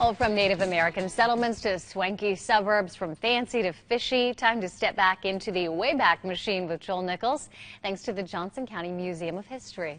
Well, from Native American settlements to swanky suburbs, from fancy to fishy, time to step back into the Wayback Machine with Joel Nichols, thanks to the Johnson County Museum of History.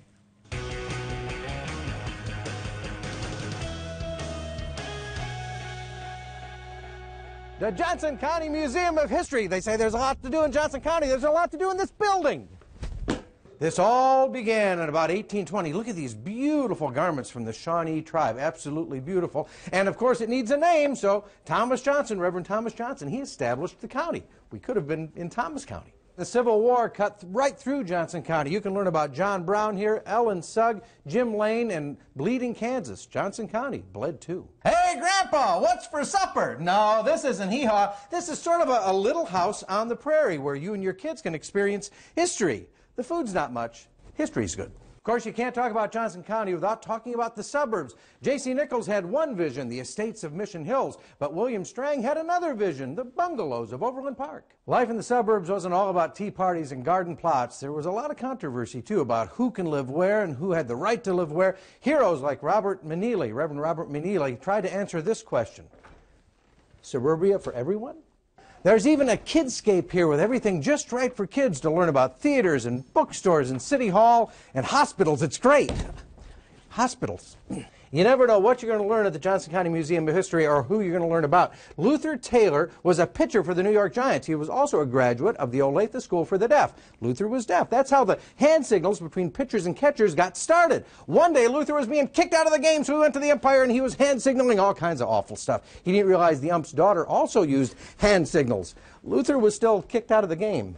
The Johnson County Museum of History. They say there's a lot to do in Johnson County. There's a lot to do in this building. This all began in about 1820. Look at these beautiful garments from the Shawnee tribe. Absolutely beautiful. And of course it needs a name, so Thomas Johnson, Reverend Thomas Johnson, he established the county. We could have been in Thomas County. The Civil War cut right through Johnson County. You can learn about John Brown here, Ellen Sugg, Jim Lane, and Bleeding, Kansas. Johnson County bled too. Hey, Grandpa, what's for supper? No, this isn't hee-haw. This is sort of a little house on the prairie where you and your kids can experience history. The food's not much. History's good. Of course, you can't talk about Johnson County without talking about the suburbs. J.C. Nichols had one vision, the estates of Mission Hills, but William Strang had another vision, the bungalows of Overland Park. Life in the suburbs wasn't all about tea parties and garden plots. There was a lot of controversy, too, about who can live where and who had the right to live where. Heroes like Reverend Robert Meneely, tried to answer this question. Suburbia for everyone? There's even a kidscape here with everything just right for kids to learn about theaters and bookstores and City Hall and hospitals. It's great. Hospitals. You never know what you're going to learn at the Johnson County Museum of History or who you're going to learn about. Luther Taylor was a pitcher for the New York Giants. He was also a graduate of the Olathe School for the Deaf. Luther was deaf. That's how the hand signals between pitchers and catchers got started. One day Luther was being kicked out of the game, so he went to the umpire and he was hand signaling all kinds of awful stuff. He didn't realize the ump's daughter also used hand signals. Luther was still kicked out of the game.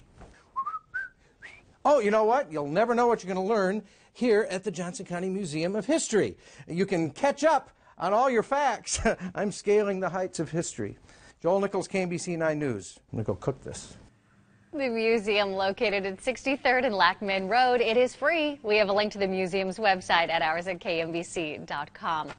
Oh, you know what? You'll never know what you're going to learn here at the Johnson County Museum of History. You can catch up on all your facts. I'm scaling the heights of history. Joel Nichols, KMBC 9 News. I'm going to go cook this. The museum, located at 63rd and Lackman Road, it is free. We have a link to the museum's website at ours@kmbc.com.